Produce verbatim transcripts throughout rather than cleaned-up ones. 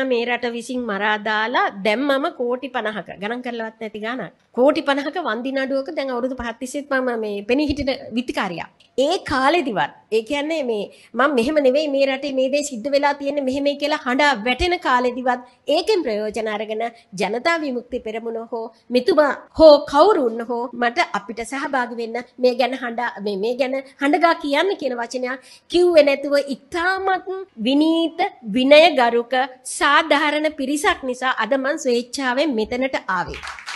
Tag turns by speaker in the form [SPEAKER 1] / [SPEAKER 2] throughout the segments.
[SPEAKER 1] රජතුමයා මේ රට විසින් මරා දාලා දැන් මම කෝටි පනහක ගණන් කරලවත් නැති ගාණක්. කෝටි පනහක වන්දි නඩුවක දැන් අවුරුදු පහක් තිස්සෙත් මම මේ පෙනී හිටින විත්තිකාරියක්. ඒ කාලෙදිවත් ඒ කියන්නේ මේ මම මෙහෙම නෙවෙයි මේ රටේ මේ දේ සිද්ධ වෙලා තියෙන්නේ මෙහෙමයි කියලා හඬා වැටෙන කාලෙදිවත් ඒකෙන් ප්‍රයෝජන අරගෙන ජනතා විමුක්ති පෙරමුණ හෝ මෙතුමා හෝ කවුරුන් හෝ මට අපිට සහභාගී වෙන්න මේ ගැන හඬා මේ මේ ගැන හඬගා කියන්න කියන වචනයක් කිව්වේ නැතුව ඉතාමත් විනීත විනයගරුක සාධාරණ පිරිසක් නිසා අද මං ස්වේච්ඡාවෙන් මෙතනට ආවේ.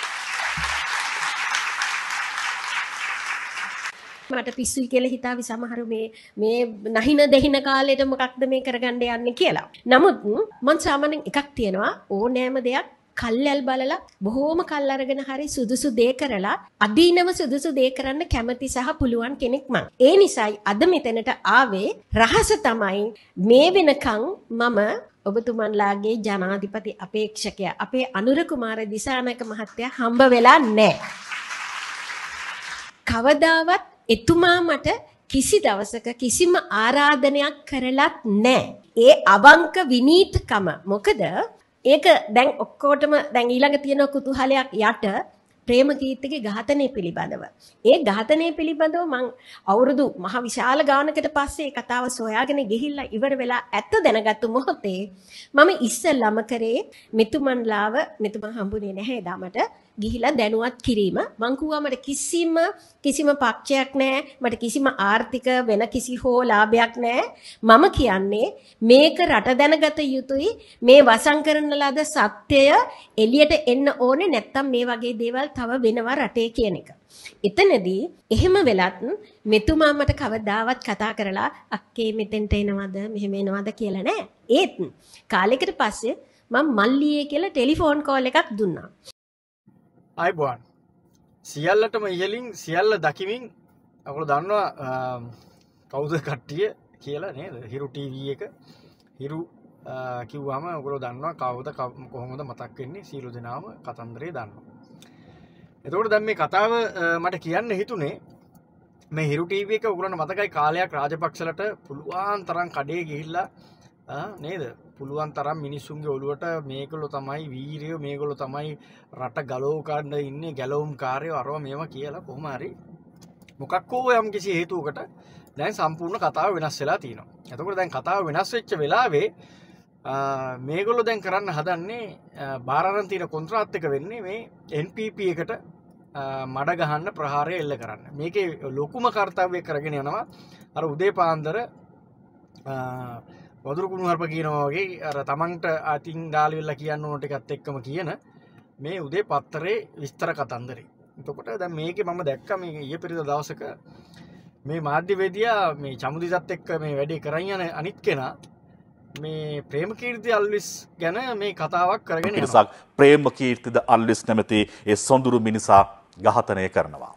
[SPEAKER 1] මට පිස්සුයි කියලා හිතාවි සමහරු මේ මේ නහින දෙහින කාලෙට මොකක්ද මේ කරගන්න යන්නේ කියලා. නමුත් මං සාමාන්‍යයෙන් එකක් තියෙනවා ඕනෑම දෙයක් කල්යල් බලලා බොහෝම කල් අරගෙන හරි සුදුසු දේ කරලා අදීනව සුදුසු දේ කරන්න කැමති සහ පුළුවන් කෙනෙක් මං. ඒ නිසායි අද මෙතනට ආවේ. රහස තමයි මේ වෙනකන් මම ඔබතුමන්ලාගේ ජනාධිපති අපේක්ෂකයා අපේ අනුර කුමාර දිසානායක මහත්තයා හම්බ වෙලා නැහැ. කවදාවත් එතුමා මට කිසි දවසක කිසිම ආරාධනයක් කරලත් නැහැ. ඒ අවංක විනීතකම මොකද ඒක දැන් ඔක්කොටම දැන් ඊළඟ තියෙන කුතුහලයක් යට ප්‍රේමකීර්තිගේ ඝාතනය පිළිබඳව. ඒ ඝාතනය පිළිබඳව මං අවුරුදු මහ විශාල ගානකට පස්සේ කතාව සොයාගෙන ගිහිල්ලා ඉවර වෙලා ඇත්ත දැනගත්තු මොහොතේ මම ඉස්සෙල්ලාම කරේ මෙතුමන්ලාව මෙතුමන් හම්බුනේ නැහැ දාමට ගිහිලා දැනුවත් කිරීම. මං කිව්වා මට කිසිම කිසිම පක්ෂයක් නැහැ. මට කිසිම ආර්ථික වෙන කිසි හෝ ලාභයක් නැහැ. මම කියන්නේ මේක රට දැනගත යුතුයි. මේ වසන් කරන ලද සත්‍යය එළියට එන්න ඕනේ නැත්තම් මේ වගේ දේවල් තව වෙනවා රටේ කියන එක. එතනදී එහෙම වෙලත් මෙතුමා මට කවදාවත් කතා කරලා අක්කේ මෙතෙන්ට එනවද මෙහෙම එනවද කියලා නෑ. ඒත් කාලෙකට පස්සේ මම මල්ලියේ කියලා ටෙලිෆෝන් කෝල් එකක් දුන්නා.
[SPEAKER 2] අයිබෝන් සියල්ලටම ඉහලින් සියල්ල දකිමින් අපල දන්නවා කවුද කට්ටිය කියලා නේද හිරු ටීවී එක හිරු කිව්වම ඔයගොල්ලෝ දන්නවා කවුද කොහොමද මතක් වෙන්නේ සියලු දෙනාම කතන්දරේ දන්නවා. එතකොට දැන් මේ කතාව මට කියන්න හිතුනේ මේ හිරු ටීවී එක ඔයගොල්ලන්ට මතකයි කාලයක් රාජපක්ෂලට පුළුවන් තරම් කඩේ ගිහිල්ලා නේද පුළුවන් තරම් මිනිස්සුන්ගේ ඔළුවට මේගොල්ලෝ තමයි වීරයෝ මේගොල්ලෝ තමයි රට ගලව ගන්න ඉන්නේ ගැලවුම් කාර්යෝ අරව මේවා කියලා කොහොම හරි මොකක් හෝ යම් කිසි හේතුවකට දැන් සම්පූර්ණ කතාව වෙනස් වෙලා තියෙනවා. එතකොට දැන් කතාව වෙනස් වෙච්ච වෙලාවේ මේගොල්ලෝ දැන් කරන්න හදන්නේ බාරාරන් තියෙන කොන්ත්‍රාත් එක වෙන්නේ මේ එන් පී පී එකට මඩ ගහන්න ප්‍රහාරය එල්ල කරන්න. මේකේ ලොකුම කාර්යය කරගෙන යනවා අර උදේ පාන්දර වදුරු කුණු හarp කියනවා වගේ අර තමන්ට අතින් ඩාලි වෙලා කියන්න ඕන ටිකත් එක්කම කියන මේ උදේ පත්තරේ විස්තර කතන්දරේ. එතකොට දැන් මේකේ මම දැක්කා මේ ඊයේ පෙරේද දවසක මේ මාධ්‍යවේදියා මේ චමුදිසත් එක්ක මේ වැඩේ කරන් යන අනිත් කෙනා මේ ප්‍රේමකීර්ති අල්විස් ගැන මේ කතාවක් කරගෙන යනවා.
[SPEAKER 3] ප්‍රේමකීර්තිද අල්විස් නැමැති ඒ සොඳුරු මිනිසා ඝාතනය කරනවා.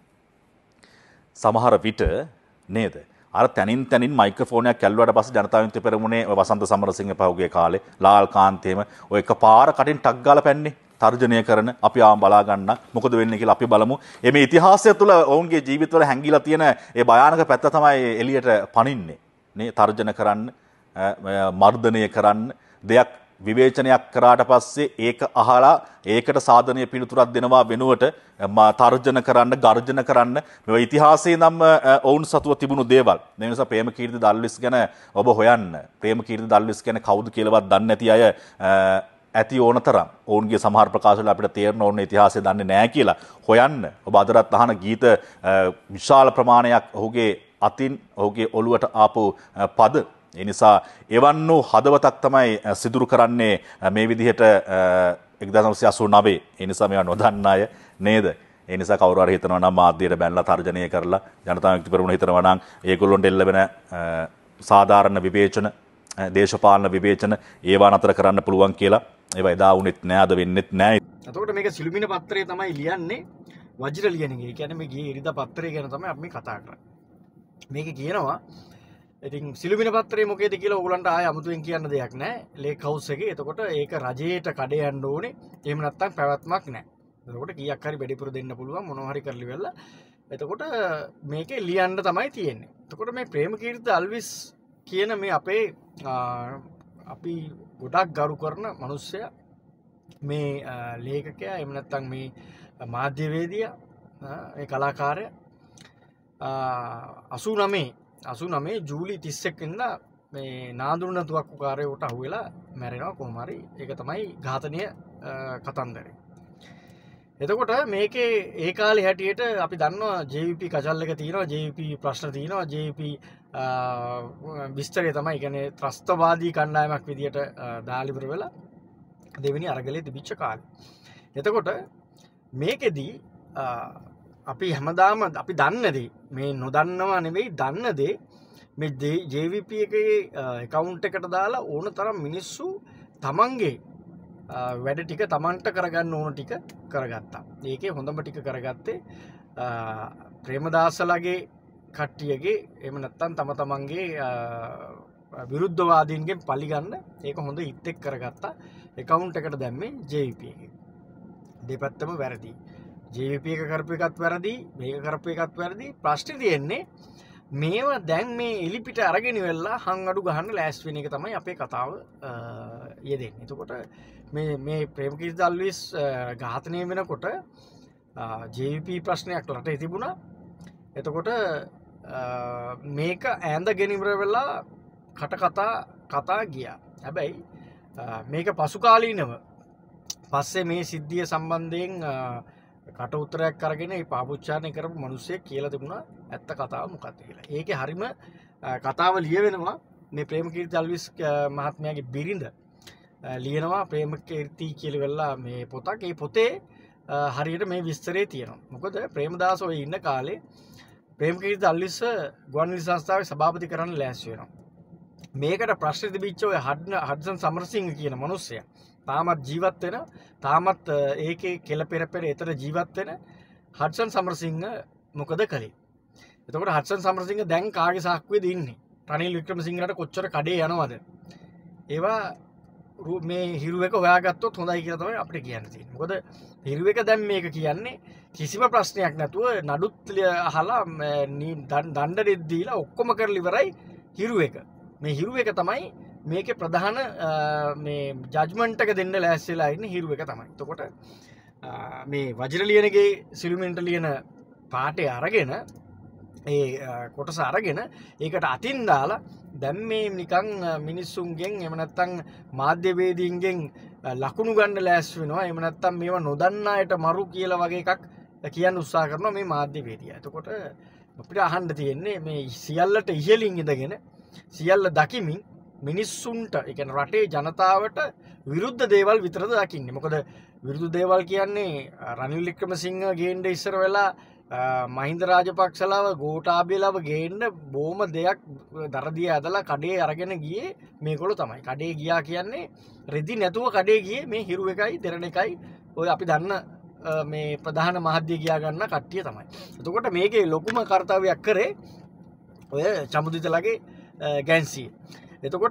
[SPEAKER 3] සමහර විට නේද අර තනින් තනින් මයික්‍රොෆෝනයක් ඇල්ලුවාට පස්සේ ජනතා විමුක්ති පෙරමුණේ වසන්ත සමරසිංහ පහුගිය කාලේ ලාල් කාන්තේම ඔය එකපාර කටින් ටක් ගාලා පැන්නේ තර්ජනය කරන අපි ආවම බලා ගන්න මොකද වෙන්නේ කියලා අපි බලමු. මේ ඉතිහාසය තුළ ඔවුන්ගේ ජීවිතවල හැංගිලා තියෙන ඒ භයානක පැත්ත තමයි එළියට පනින්නේ. නේ තර්ජන කරන්න, මර්ධනය කරන්න, දෙයක් විවේචනයක් කරාට පස්සේ ඒක අහලා ඒකට සාධනීය පිළිතුරක් දෙනවා වෙනුවට තර්ජන කරන්න, ගර්ජන කරන්න මේ ඉතිහාසයේ නම් ඔවුන් සතුව තිබුණු දේවල්. ඒ නිසා ප්‍රේමකීර්ති දල්විස් ගැන ඔබ හොයන්න. ප්‍රේමකීර්ති දල්විස් ගැන කවුද කියලාවත් දන්නේ නැති අය ඇති ඕනතරම්. ඔවුන්ගේ සමහර ප්‍රකාශ වල අපිට තේරෙන ඕන ඉතිහාසය දන්නේ නැහැ කියලා හොයන්න. ඔබ අදටත් අහන ගීත විශාල ප්‍රමාණයක් ඔහුගේ අතින් ඔහුගේ ඔළුවට ආපු පද. ඒ නිසා එවන් වූ හදවතක් තමයි සිදුරු කරන්නේ මේ විදිහට එක්දාස් නවසිය අසූ නවය. ඒ නිසා මේවා නොදන්න අය නේද? ඒ නිසා කවුරු හරි හිතනවා නම් මාධ්‍යයට බැනලා තර්ජනය කරලා ජනතා විමුක්ති පෙරමුණ හිතනවා නම් ඒගොල්ලොන්ට එල්ල වෙන සාධාරණ විවේචන, දේශපාලන විවේචන ඒවා නතර කරන්න පුළුවන් කියලා. ඒවා එදා වුණෙත් නෑ, අද වෙන්නෙත් නෑ.
[SPEAKER 2] එතකොට මේක සිළුමිණ පත්‍රය තමයි ලියන්නේ වජිර ලියන එක. ඒ කියන්නේ මේ ගියේ ඉරිදා පත්‍රය ගැන තමයි අපි මේ කතා කරන්නේ. මේක කියනවා ඉතින් සිළුමිණ පත්‍රය මොකේද කියලා ඕගොල්ලන්ට ආය අමුතුවෙන් කියන්න දෙයක් නැහැ. ලේක් හවුස් එකේ. එතකොට ඒක රජයට කඩේ යන්න ඕනේ. එහෙම නැත්නම් පැවැත්මක් නැහැ. එතකොට කීයක් හරි වැඩිපුර දෙන්න පුළුවන් මොනවා හරි කරලි වෙලා. එතකොට මේකේ ලියන්න තමයි තියෙන්නේ. එතකොට මේ ප්‍රේමකීර්ති අල්විස් කියන මේ අපේ අපි ගොඩක් ගරු කරන මනුස්සයා මේ ලේඛකයා එහෙම නැත්නම් මේ මාධ්‍යවේදියා ඒ කලාකාරයා අසූ නවය ජූලි තිස් එක වෙනිදා මේ නාඳුන තුවක්කුකාරයෙකුට අහුවෙලා මැරෙනවා කොහොම හරි. ඒක තමයි ඝාතනය කතන්දරේ. එතකොට මේකේ ඒ කාලේ හැටියට අපි දන්නවා ජේ වී පී කචල් එක තියෙනවා, ජේ වී පී ප්‍රශ්න තියෙනවා, ජේ වී පී විස්තරය තමයි කියන්නේ ත්‍රස්තවාදී කණ්ඩායමක් විදියට දාලා ඉවර වෙලා දෙවෙනි අරගලේ තිබිච්ච කාලේ. එතකොට මේකෙදී අපි හැමදාම අපි දන්න දේ මේ නොදන්නවා නෙවෙයි දන්න දේ මේ ජේ වී පී එකේ account එකට දාලා ඕන තරම් මිනිස්සු තමන්ගේ වැඩ ටික තමන්ට කරගන්න ඕන ටික කරගත්තා. ඒකේ හොඳම ටික කරගත්තේ ප්‍රේමදාසලගේ කට්ටියගේ එහෙම නැත්නම් තම තමන්ගේ විරුද්ධවාදීන්ගෙන් පරිගන්න ඒක හොඳ හිත් එක් කරගත්තා. account එකට දැම්මේ ජේ වී පී එකේ. දෙපැත්තම වැරදි. ජේ වී පී එක කරපු එකත් වැරදි, මේක කරපු එකත් වැරදි. ප්‍රශ්නේ තියෙන්නේ මේවා දැන් මේ එලිපිට අරගෙන වෙලා හං අඩු ගහන්න ලෑස්ති වෙන එක තමයි අපේ කතාව යෙදෙන්නේ. එතකොට මේ මේ ප්‍රේමකීර්ති දල්විස් ඝාතනය වෙනකොට ජේ වී පී ප්‍රශ්නයක් රටේ තිබුණා. එතකොට මේක ඈඳගෙන ඉවර වෙලා කට කතා කතා ගියා. හැබැයි මේක පසු කාලීනව පස්සේ මේ සිද්ධිය සම්බන්ධයෙන් කට උත්තරයක් අරගෙන ඒ පාපුච්චාරණය කරපු මිනිස්සෙක් කියලා තිබුණා ඇත්ත කතාව මොකක්ද කියලා. ඒකේ හරිම කතාව ලියවෙනවා මේ ප්‍රේමකීර්ති දල්විස් මහත්මයාගේ බිරිඳ ලියනවා ප්‍රේමකීර්ති කියලා වෙලා මේ පොතක්. ඒ පොතේ හරියට මේ විස්තරේ තියෙනවා. මොකද ප්‍රේමදාස ඔය ඉන්න කාලේ ප්‍රේමකීර්ති දල්විස් ගුවන්විදුලි සංස්ථාවේ සභාපති කරන්න ලෑස්ති වෙනවා. මේකට ප්‍රශ්න තිබිච්ච ඔය හඩ්සන් සමරසිංහ කියන මිනිස්සයා තාමත් ජීවත් වෙන තාමත් ඒකේ කෙල පෙර පෙර එතන ජීවත් වෙන හඩ්සන් සමරසිංහ මොකද කළේ? එතකොට හඩ්සන් සමරසිංහ දැන් කාගේ සාක්කුවේද ඉන්නේ? රනිල් වික්‍රමසිංහලට කොච්චර කඩේ යනවද? ඒවා මේ හිරු එක හොයාගත්තොත් හොඳයි කියලා තමයි අපිට කියන්න තියෙන්නේ. මොකද හිරු එක දැන් මේක කියන්නේ කිසිම ප්‍රශ්නයක් නැතුව නඩුත් අහලා දණ්ඩ දෙද්දීලා ඔක්කොම කරලා ඉවරයි හිරු එක. මේ හිරු එක තමයි මේකේ ප්‍රධාන මේ ජජ්මන්ට් එක දෙන්න ලෑස්තිලා ඉන්නේ හිරු එක තමයි. එතකොට මේ වජිර ලියනගේ සිළුමින්ට ලියන පාඩේ අරගෙන ඒ කොටස අරගෙන ඒකට අතින් දාලා දැන් මේ නිකන් මිනිස්සුන්ගෙන් එහෙම නැත්නම් මාධ්‍යවේදීන්ගෙන් ලකුණු ගන්න ලෑස්ති වෙනවා. එහෙම නැත්නම් මේවා නොදන්න අයට මරු කියලා වගේ එකක් කියන්න උත්සාහ කරනවා මේ මාධ්‍යවේදියා. එතකොට අපිට අහන්න තියෙන්නේ මේ සියල්ලට ඉහළින් ඉඳගෙන සියල්ල දකිමින් මිනිස්සුන්ට ඒ කියන්නේ රටේ ජනතාවට විරුද්ධ දේවල් විතරද දකින්නේ. මොකද විරුද්ධ දේවල් කියන්නේ රනිල් වික්‍රමසිංහ ගේන්න ඉස්සර වෙලා මහින්ද රාජපක්ෂලව ගෝඨාභයලව ගේන්න බොහොම දෙයක් දරදිය ඇදලා කඩේ අරගෙන ගියේ මේගොල්ලෝ තමයි. කඩේ ගියා කියන්නේ රෙදි නැතුව කඩේ ගියේ මේ හිරු එකයි දෙරණ එකයි ඔය අපි දන්න මේ ප්‍රධාන මාධ්‍ය ගියා ගන්න කට්ටිය තමයි. එතකොට මේකේ ලොකුම කාර්යයක් කරේ ඔය චමුදිතලගේ ගැන්සිය. එතකොට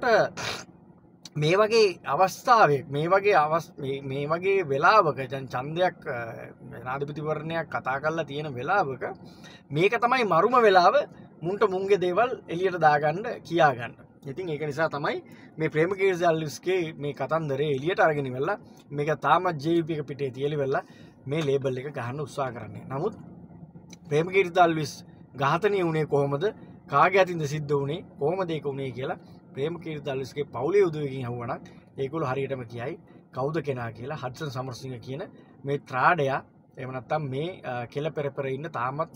[SPEAKER 2] මේ වගේ අවස්ථාවේ මේ වගේ අවස් මේ වගේ වෙලාවක දැන් ඡන්දයක් ජනාධිපතිවරණයක් කතා කරලා තියෙන වෙලාවක මේක තමයි මරුම වෙලාව මුන්ට මුන්ගේ දේවල් එළියට දාගන්න කියා ගන්න. ඉතින් ඒක නිසා තමයි මේ ප්‍රේමකීර්ති දල්විස්ගේ මේ කතන්දරේ එළියට අරගෙන ඉවරලා මේක තාමත් ජේ වී පී එක පිටේ තියලා ඉවරලා මේ ලේබල් එක ගහන්න උත්සාහ කරන්නේ. නමුත් ප්‍රේමකීර්ති දල්විස් ඝාතනය වුණේ කොහොමද? කාගේ අතින්ද සිද්ධ වුණේ? කොහොමද ඒක වුණේ කියලා ප්‍රේමකීර්ති දල්විස්ගේ පවුලේ උදවියකින් අහුවනම් ඒගොල්ලෝ හරියටම කියයි කවුද කෙනා කියලා. හඩ්සන් සමරසිංහ කියන මේ ත්‍රාඩයා එහෙම නැත්නම් මේ කෙල පෙර පෙර ඉන්න තාමත්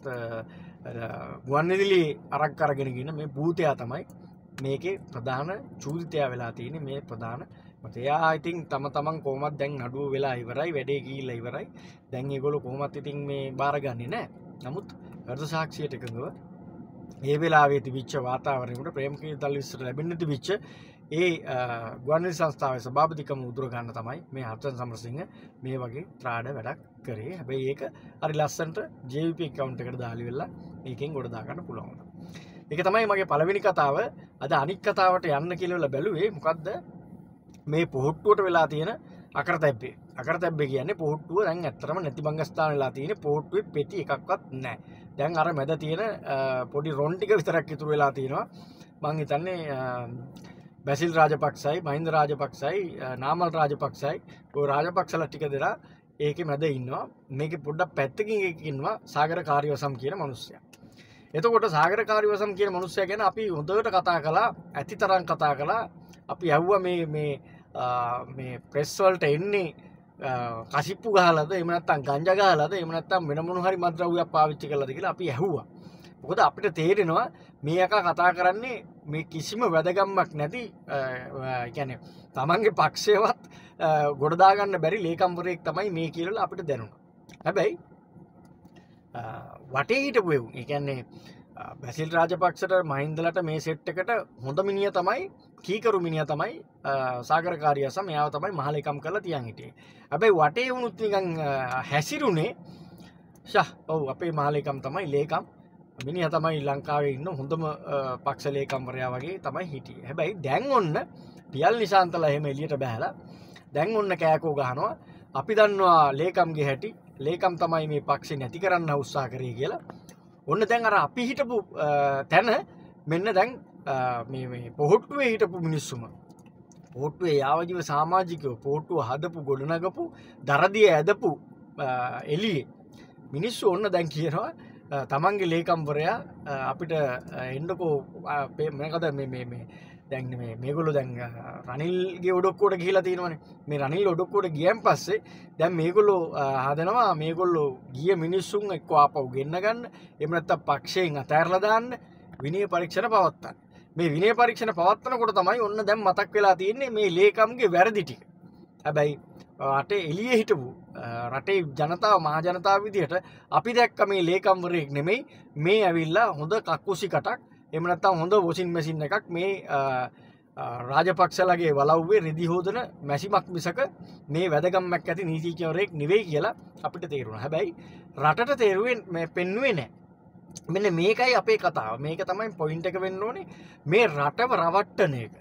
[SPEAKER 2] ගුවන්විදුලි අරක් අරගෙන ඉන්න මේ භූතයා තමයි මේකේ ප්‍රධාන චූදිතයා වෙලා තියෙන්නේ. මේ ප්‍රධාන මත එයා ඉතින් තම තමන් කොහොමද දැන් නඩුව වෙලා ඉවරයි, වැඩේ ගිහිල්ලා ඉවරයි. දැන් ඒගොල්ලෝ කොහොමත් ඉතින් මේ බාරගන්නේ නැහැ. නමුත් හෘද සාක්ෂියට එකඟව ඒ වෙලාවේ තිබිච්ච වාතාවරණයට ප්‍රේමකීර්ති දල්විස්ට ලැබෙන්න තිබිච්ච ඒ ගුවන්විදුලි සංස්ථාවේ සභාපතිකම උදුර ගන්න තමයි මේ හර්ෂන් සමරසිංහ මේ වගේ ත්‍රාඩ වැඩක් කරේ. හැබැයි ඒක හරි ලස්සනට ජේ වී පී account එකට දාලි වෙලා මේකෙන් ගොඩ දා ගන්න පුළුවන්. ඒක තමයි මගේ පළවෙනි කතාව. අද අනික් කතාවට යන්න කියලා බැලුවේ මොකද්ද? මේ පොහොට්ටුවට වෙලා තියෙන අකරතැබ්බේ. අකරතැබ්බේ කියන්නේ පොහොට්ටුව දැන් ඇත්තටම නැති බංගස්ථාන වෙලා තියෙන පොහොට්ටුවේ පෙටි එකක්වත් නැහැ. දැන් අර මැද තියෙන පොඩි රොන් ටික විතරක් ඉතුරු වෙලා තියෙනවා. මං හිතන්නේ බැසිල් රාජපක්ෂයි මහින්ද රාජපක්ෂයි නාමල් රාජපක්ෂයි ඔය රාජපක්ෂලා ටික දෙනා ඒකේ මැද ඉන්නවා. මේකේ පොඩ්ඩක් පැත්තකින් ඉන්නවා සාගර කාර්යවසම් කියන මිනිස්සයා. එතකොට සාගර කාර්යවසම් කියන මිනිස්සයා ගැන අපි හොඳට කතා කළා, ඇතිතරම් කතා කළා. අපි ඇහුවා මේ මේ මේ ප්‍රෙස් වලට එන්නේ කසිප්පු ගහලාද එහෙම නැත්නම් ගංජා ගහලාද එහෙම නැත්නම් වෙන මොන හරි මත්ද්‍රව්‍යයක් පාවිච්චි කළාද කියලා අපි ඇහුවා. මොකද අපිට තේරෙනවා මේ අකා කතා කරන්නේ මේ කිසිම වැදගම්මක් නැති ඒ කියන්නේ තමන්ගේ පක්ෂයවත් ගොඩ දාගන්න බැරි ලේකම්වරයෙක් තමයි මේ කියලා අපිට දැනුණා. හැබැයි වටේ හිටපු එවුන් ඒ කියන්නේ බැසිල් රාජපක්ෂට මහින්දලට මේ සෙට් එකට හොඳ මිනිහා තමයි කීකරු මිනිහා තමයි සාගර කාර්යවසම් එයාව තමයි මහලේකම් කරලා තියන් හිටියේ. හැබැයි වටේ වුණුත් නිකන් හැසිරුනේ ෂා ඔව් අපේ මහලේකම් තමයි ලේකම් මිනිහා තමයි ලංකාවේ ඉන්න හොඳම පක්ෂ ලේකම්වරයා වගේ තමයි හිටියේ. හැබැයි දැන් ඔන්න පියල් නිශාන්තලා එහෙම එළියට බහැලා දැන් ඔන්න කෑකෝ ගහනවා. අපි දන්නවා ලේකම්ගේ හැටි. ලේකම් තමයි මේ පක්ෂේ නැති කරන්න උත්සාහ කරේ කියලා. ඔන්න දැන් අර අපි හිටපු තැන මෙන්න දැන් මේ මේ පොහොට්ටුවේ හිටපු මිනිස්සුම පොහොට්ටුවේ යාවජීව සමාජිකයෝ පොහොට්ටුව හදපු ගොඩනගපු දරදිය ඇදපු එළියේ මිනිස්සු ඔන්න දැන් කියනවා තමන්ගේ ලේකම්වරයා අපිට එන්නකෝ මොකද මේ මේ මේ දැන් මේ මේගොල්ලෝ දැන් රනිල්ගේ ඔඩොක්කුවට ගිහිලා තියෙනවානේ. මේ රනිල් ඔඩොක්කුවට ගියන් පස්සේ දැන් මේගොල්ලෝ හදනවා මේගොල්ලෝ ගිය මිනිස්සුන් එක්ක ආපහු ගෙන්න ගන්න. එහෙම නැත්නම් පක්ෂයෙන් අතහැරලා දාන්න විනය පරීක්ෂණ පවත්වන්න. මේ විනය පරීක්ෂණ පවත්වනකොට තමයි ඔන්න දැන් මතක් වෙලා තියෙන්නේ මේ ලේකම්ගේ වැරදි ටික. හැබැයි රටේ එළියේ හිටපු රටේ ජනතාව මහ ජනතාව විදියට අපි දැක්ක මේ ලේකම්වරයෙක් නෙමෙයි මේ ඇවිල්ලා හොඳ කක්කුසි කටක් එහෙම නැත්නම් හොඳ වොෂින් මැෂින් එකක් මේ රාජපක්ෂලගේ වලව්වේ රෙදි හොදන මැෂිමක් මිසක මේ වැදගම්මක් ඇති නීතිඥවරයෙක් නෙවෙයි කියලා අපිට තේරුණා. හැබැයි රටට තේරුවේ මේ පෙන්නුවේ නැහැ. මෙන්න මේකයි අපේ කතාව. මේක තමයි පොයින්ට් එක වෙන්න ඕනේ. මේ රටව රවට්ටන එක.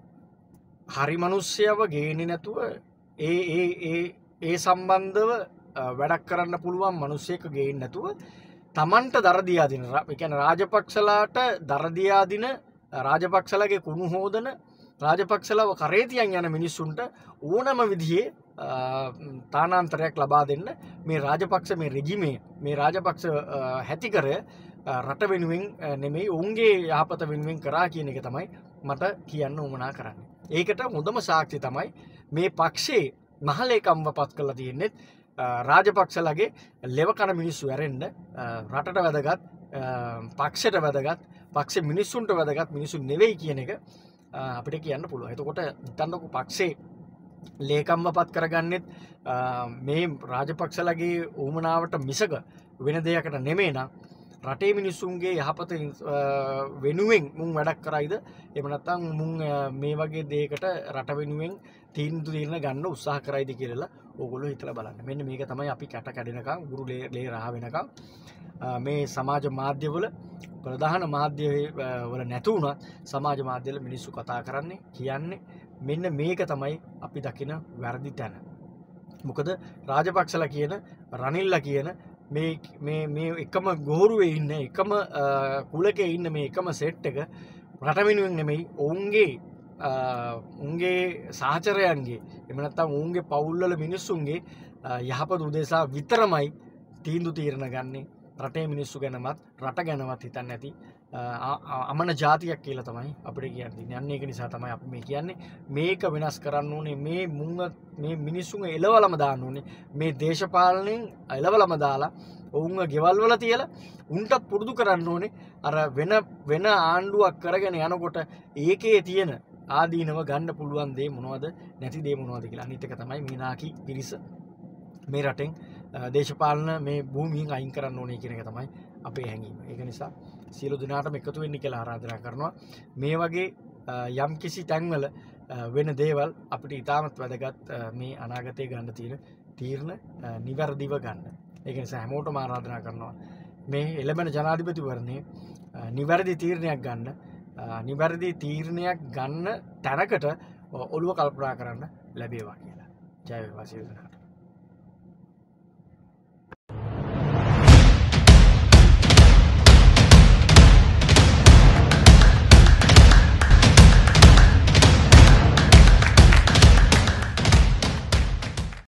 [SPEAKER 2] හරි මිනිස්සයව ගේන්නේ නැතුව ඒ ඒ ඒ ඒ සම්බන්ධව වැඩක් කරන්න පුළුවන් මිනිස්සෙක් ගේන්නේ නැතුව තමන්ට දරදියා දින ඒ කියන්නේ රාජපක්ෂලාට දරදියා දින රාජපක්ෂලගේ කුණු හොදන රාජපක්ෂලව කරේ තියන් යන මිනිස්සුන්ට ඕනම විදිහේ තානාන්තරයක් ලබා දෙන්න මේ රාජපක්ෂ මේ රෙජිමේ මේ රාජපක්ෂ හැතිකරය රට වෙනුවෙන් නෙමෙයි ඔවුන්ගේ යහපත වෙනුවෙන් කරා කියන එක තමයි මට කියන්න උවමනා කරන්නේ. ඒකට හොඳම සාක්ෂි තමයි මේ පක්ෂේ මහලේකම්ව පත් කරලා තියෙන්නේ රාජපක්ෂලගේ ලෙවකන මිනිස්සු ඇරෙන්න රටට වැදගත් පක්ෂයට වැදගත් පක්ෂ මිනිස්සුන්ට වැදගත් මිනිස්සු නෙවෙයි කියන එක අපිට කියන්න පුළුවන්. එතකොට හිතන්නකො පක්ෂේ ලේකම්ව පත් කරගන්නෙත් මේ රාජපක්ෂලගේ ඌමනාවට මිසක වෙන දෙයකට නෙමෙයි නම් රටේ මිනිස්සුන්ගේ යහපත වෙනුවෙන් මුන් වැඩක් කරයිද එහෙම නැත්නම් මුන් මේ වගේ දෙයකට රට වෙනුවෙන් තීන්දුව తీරන ගන්න උත්සාහ කරයිද කියලා ඕගොල්ලෝ හිතලා බලන්න. මෙන්න මේක තමයි අපි කැට කැඩෙනකම් ගුරු ලේ රහ වෙනකම් මේ සමාජ මාධ්‍යවල ප්‍රධාන මාධ්‍ය වල නැතු වුණා සමාජ මාධ්‍යවල මිනිස්සු කතා කරන්නේ කියන්නේ මෙන්න මේක තමයි අපි දකින වැරදි තැන. මොකද රාජපක්ෂලා කියන රනිල්ලා කියන මේ මේ මේ එකම ගෝරුවේ ඉන්න එකම කුලකේ ඉන්න මේ එකම සෙට් එක රට වෙනුවෙන් නෙමෙයි ඔවුන්ගේ උන්ගේ සහචරයන්ගේ එහෙම නැත්නම් උන්ගේ පවුල්වල මිනිස්සුන්ගේ යහපත උදෙසා විතරමයි තීන්දුව తీරන ගන්නේ. රටේ මිනිස්සු ගැනවත් රට ගැනවත් හිතන්නේ නැති අමන ජාතියක් කියලා තමයි අපිට කියන්නේ. අන්න ඒක නිසා තමයි අපි මේ කියන්නේ මේක වෙනස් කරන්න ඕනේ. මේ මුංග මේ මිනිස්සුන් එලවලම දාන්න ඕනේ. මේ දේශපාලනයෙන් එලවලම දාලා ඔවුන්ගේ ගෙවල් වල තියලා උන්ට පුරුදු කරන්න ඕනේ. අර වෙන වෙන ආණ්ඩුවක් කරගෙන යනකොට ඒකේ තියෙන ආදීනව ගන්න පුළුවන් දේ මොනවද නැති දේ මොනවද කියලා. අනිත් එක තමයි මේ නාකි පිරිස මේ රටෙන් දේශපාලන මේ භූමියෙන් අයින් කරන්න ඕනේ කියන එක තමයි අපේ හැඟීම. ඒක නිසා සියලු දෙනාටම එකතු වෙන්න කියලා ආරාධනා කරනවා. මේ වගේ යම් කිසි තැන්වල වෙන දේවල් අපිට ඉතාමත් වැදගත් මේ අනාගතයේ ගන්න තියෙන තීරණ නිවැරදිව ගන්න. ඒක නිසා හැමෝටම ආරාධනා කරනවා මේ එළඹෙන ජනාධිපතිවරණේ නිවැරදි තීරණයක් ගන්න. නිවැරදි තීරණයක් ගන්න තැනකට ඔළුව කල්පනා කරන්න ලැබේවා කියලා. ජය වේවා සියලු දෙනාට.